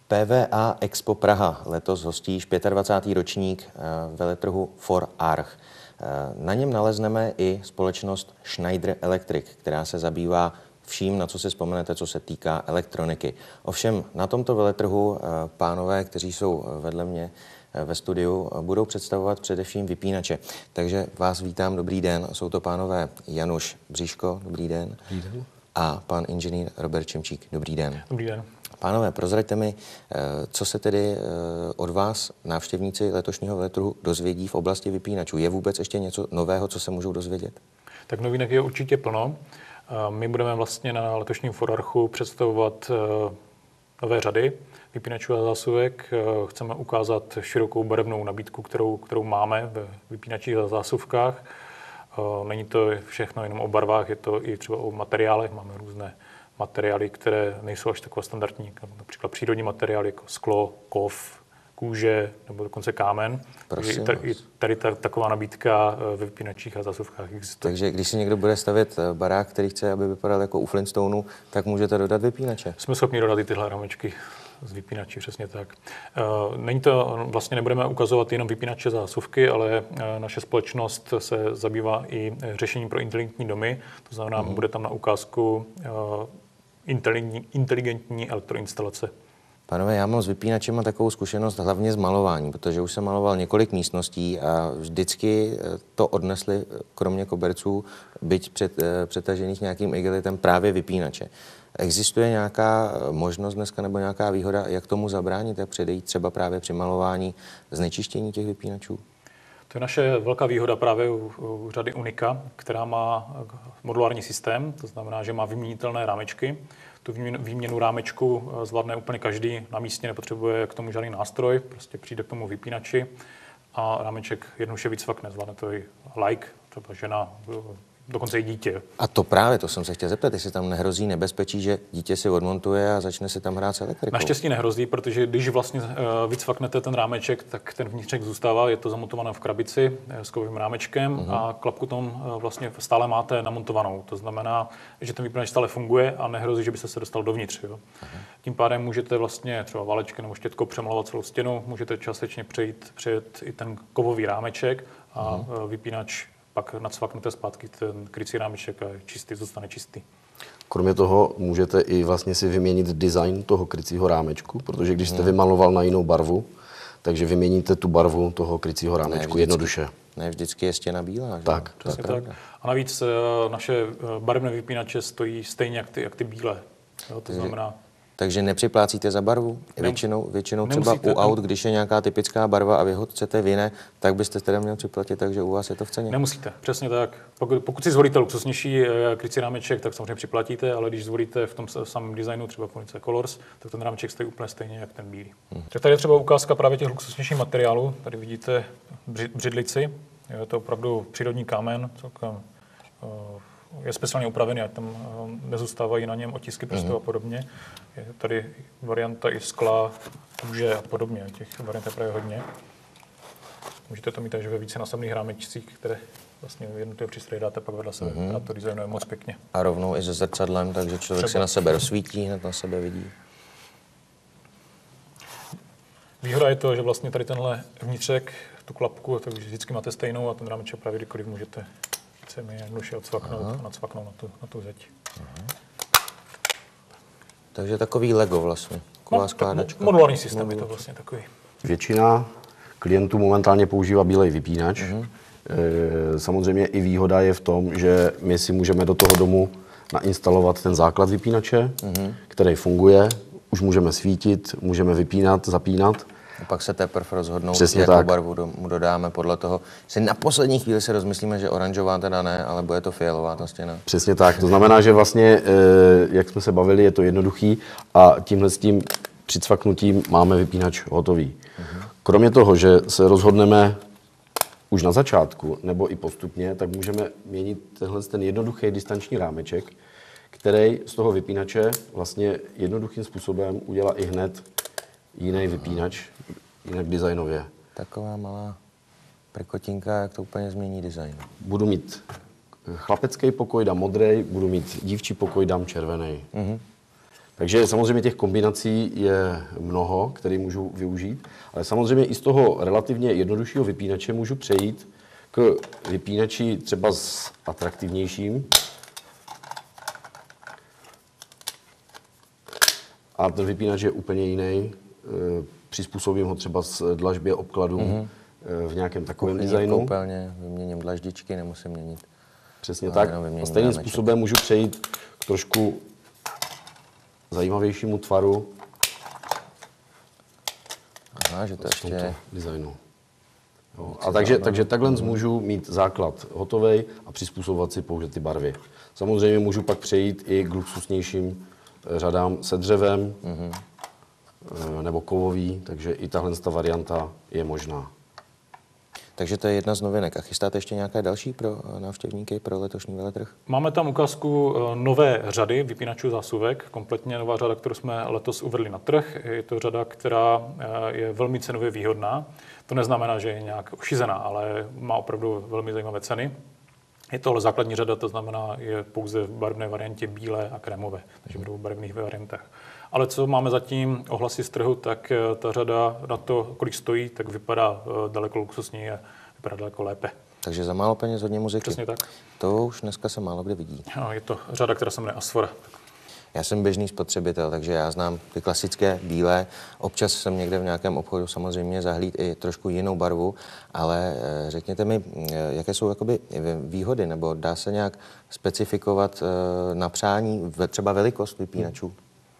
PVA Expo Praha letos hostí již 25. ročník veletrhu For Arch. Na něm nalezneme i společnost Schneider Electric, která se zabývá vším, na co si vzpomenete, co se týká elektroniky. Ovšem na tomto veletrhu pánové, kteří jsou vedle mě ve studiu, budou představovat především vypínače. Takže vás vítám, dobrý den. Jsou to pánové Januš Bříško, dobrý den. Dobrý den. A pan inženýr Robert Čemčík, dobrý den. Dobrý den. Pánové, prozraďte mi, co se tedy od vás návštěvníci letošního veletrhu dozvědí v oblasti vypínačů. Je vůbec ještě něco nového, co se můžou dozvědět? Tak novinek je určitě plno. My budeme vlastně na letošním For Archu představovat nové řady vypínačů a zásuvek. Chceme ukázat širokou barevnou nabídku, kterou máme ve vypínačích a zásuvkách. Není to všechno jenom o barvách, je to i třeba o materiálech. Máme různé materiály, které nejsou až takové standardní, například přírodní materiály jako sklo, kov, kůže nebo dokonce kámen. Tady taková nabídka ve vypínačích a zásuvkách existuje. Takže když si někdo bude stavět barák, který chce, aby vypadal jako u Flintstoneu, tak můžete dodat vypínače? Jsme schopni dodat i tyhle rámečky z vypínačí, přesně tak. Není to, vlastně nebudeme ukazovat jenom vypínače zásuvky, ale naše společnost se zabývá i řešením pro inteligentní domy. To znamená, bude tam na ukázku inteligentní elektroinstalace. Pánové, já mám s vypínačem takovou zkušenost hlavně z malování, protože už jsem maloval několik místností a vždycky to odnesli, kromě koberců, byť přetažených nějakým igelitem, právě vypínače. Existuje nějaká možnost dneska nebo nějaká výhoda, jak tomu zabránit, jak předejít třeba právě při malování znečištění těch vypínačů? To je naše velká výhoda právě u řady Unica, která má modulární systém, to znamená, že má vyměnitelné rámečky. Tu výměnu rámečku zvládne úplně každý, na místě nepotřebuje k tomu žádný nástroj, prostě přijde k tomu vypínači a rámeček jednoduše vycvakne, zvládne to i laik, třeba žena, dokonce i dítě. A to právě, to jsem se chtěl zeptat, jestli tam nehrozí nebezpečí, že dítě si odmontuje a začne si tam hrát s elektrikou. Naštěstí nehrozí, protože když vlastně vycvaknete ten rámeček, tak ten vnitřek zůstává, je to zamontované v krabici s kovovým rámečkem a klapku tam vlastně stále máte namontovanou. To znamená, že ten vypínač stále funguje a nehrozí, že byste se dostal dovnitř. Jo. Tím pádem můžete vlastně třeba válečkem nebo štětkou přemalovat celou stěnu, můžete částečně přejet i ten kovový rámeček a vypínač pak nacvaknete zpátky ten krycí rámeček a čistý, zůstane čistý. Kromě toho můžete i vlastně si vyměnit design toho krycího rámečku, protože když jste vymaloval na jinou barvu, takže vyměníte tu barvu toho krycího rámečku jednoduše. Ne vždycky je stěna bílá. Že? Tak. Přesně tak. A navíc naše barevné vypínače stojí stejně jak ty bílé. Jo, to znamená... Takže nepřiplácíte za barvu? Většinou třeba u aut, když je nějaká typická barva a vy ho chcete v jiné, tak byste teda měl připlatit, takže u vás je to v ceně? Nemusíte, přesně tak. Pokud si zvolíte luxusnější krycí rámeček, tak samozřejmě připlatíte, ale když zvolíte v tom samém designu, třeba Unica Colors, tak ten rámeček stojí úplně stejně jak ten bílý. Tak tady je třeba ukázka právě těch luxusnějších materiálů. Tady vidíte břidlici, je to opravdu přírodní kámen, celkem je speciálně upravený, ať tam nezůstávají na něm otisky prstů a podobně. Je tady varianta i skla, kůže a podobně. Těch variant je právě hodně. Můžete to mít takže ve více násobných rámečcích, které vlastně jednotlivé přístroje dáte pak vedle sebe. A to designuje moc pěkně. A rovnou i se zrcadlem, takže člověk se na sebe rozsvítí, hned na sebe vidí. Výhoda je to, že vlastně tady tenhle vnitřek, tu klapku, takže vždycky máte stejnou a ten rámeček právě kdykoliv můžete mi jednoduše odsvaknout a nacvaknout na tu zeď. Takže takový Lego vlastně, taková skládačka. Modulární systém je to vlastně takový. Většina klientů momentálně používá bílej vypínač. Samozřejmě i výhoda je v tom, že my si můžeme do toho domu nainstalovat ten základ vypínače, který funguje. Už můžeme svítit, můžeme vypínat, zapínat. A pak se teprve rozhodnout, jakou barvu mu dodáme podle toho. Si na poslední chvíli se rozmyslíme, že oranžová teda ne, ale bude to fialová ta stěna. Přesně tak. To znamená, že vlastně, jak jsme se bavili, je to jednoduchý a tímhle s tím přicvaknutím máme vypínač hotový. Kromě toho, že se rozhodneme už na začátku nebo i postupně, tak můžeme měnit ten jednoduchý distanční rámeček, který z toho vypínače vlastně jednoduchým způsobem udělá i hned jiný vypínač, jinak designově. Taková malá prkotinka, jak to úplně změní design. Budu mít chlapecký pokoj, dám modrý, budu mít dívčí pokoj, dám červený. Takže samozřejmě těch kombinací je mnoho, které můžu využít, ale samozřejmě i z toho relativně jednoduššího vypínače můžu přejít k vypínači třeba s atraktivnějším. A ten vypínač je úplně jiný. Přizpůsobím ho třeba s dlažbě obkladů v nějakém takovém designu. Koupelně, vyměním dlaždičky, nemusím měnit. Přesně tak. A stejným způsobem můžu přejít k trošku zajímavějšímu tvaru. Aha, že to ještě designu. Jo. A takže takhle můžu mít základ hotovej a přizpůsobovat si pouze ty barvy. Samozřejmě můžu pak přejít i k luxusnějším řadám se dřevem nebo kovový, takže i tahle varianta je možná. Takže to je jedna z novinek. A chystáte ještě nějaké další pro návštěvníky pro letošní veletrh? Máme tam ukázku nové řady vypínačů zásuvek, kompletně nová řada, kterou jsme letos uvedli na trh. Je to řada, která je velmi cenově výhodná. To neznamená, že je nějak ošizená, ale má opravdu velmi zajímavé ceny. Je to ale základní řada, to znamená, je pouze v barevné variantě bílé a krémové, takže budou v barevných variantách. Ale co máme zatím ohlasy z trhu, tak ta řada na to, kolik stojí, tak vypadá daleko luxusněji a vypadá daleko lépe. Takže za málo peněz hodně muziky. Přesně tak. To už dneska se málo kde vidí. Je to řada, která se jmenuje Asfora. Já jsem běžný spotřebitel, takže já znám ty klasické bílé. Občas jsem někde v nějakém obchodu samozřejmě zahlíd i trošku jinou barvu, ale řekněte mi, jaké jsou jakoby výhody, nebo dá se nějak specifikovat na přání třeba velikost vypínačů?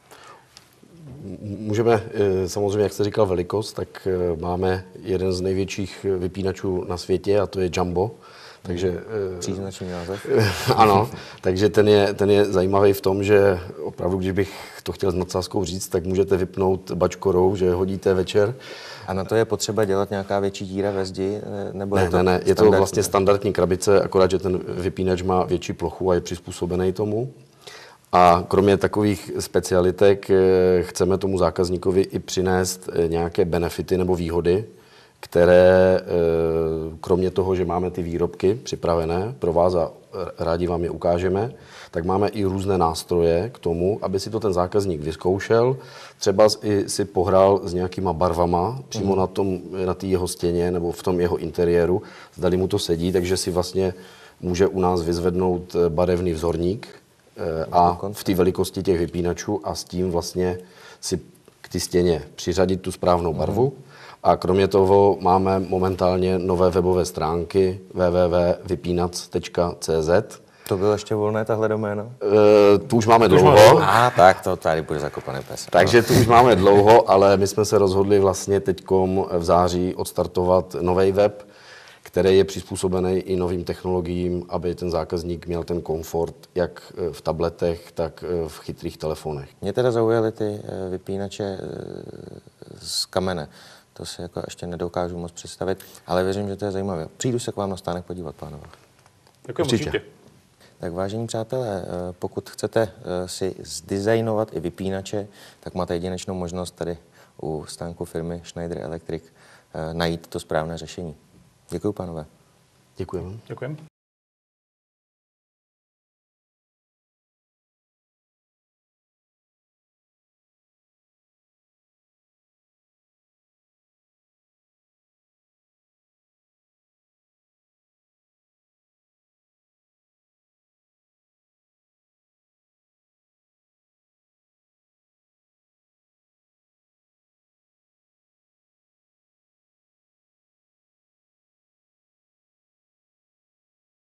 Můžeme, samozřejmě, jak jste říkal, velikost, tak máme jeden z největších vypínačů na světě a to je Jumbo. Takže, příznačný název. Ano, takže ten je zajímavý v tom, že opravdu, když bych to chtěl s nadsázkou říct, tak můžete vypnout bačkorou, že hodíte večer. A na to je potřeba dělat nějaká větší díra ve zdi? Nebo Ne, je to vlastně standardní krabice, akorát, že ten vypínač má větší plochu a je přizpůsobený tomu. A kromě takových specialitek chceme tomu zákazníkovi i přinést nějaké benefity nebo výhody, které kromě toho, že máme ty výrobky připravené pro vás a rádi vám je ukážeme, tak máme i různé nástroje k tomu, aby si to ten zákazník vyzkoušel, třeba i si pohrál s nějakýma barvama přímo na té jeho stěně nebo v tom jeho interiéru, zdali mu to sedí, takže si vlastně může u nás vyzvednout barevný vzorník a v té velikosti těch vypínačů a s tím vlastně si k té stěně přiřadit tu správnou barvu. A kromě toho máme momentálně nové webové stránky www.vypínac.cz. To bylo ještě volné, tahle doména? Tu už máme dlouho. Tak to tady bude zakopaný pes. Takže tu už máme dlouho, ale my jsme se rozhodli vlastně teďkom v září odstartovat nový web, který je přizpůsobený i novým technologiím, aby ten zákazník měl ten komfort jak v tabletech, tak v chytrých telefonech. Mě teda zaujaly ty vypínače z kamene. To si jako ještě nedokážu moc představit, ale věřím, že to je zajímavé. Přijdu se k vám na stánek podívat, pánové. Děkuji, určitě. Tak vážení přátelé, pokud chcete si zdesignovat i vypínače, tak máte jedinečnou možnost tady u stánku firmy Schneider Electric najít to správné řešení. Děkuji, pánové. Děkujeme. Děkujeme.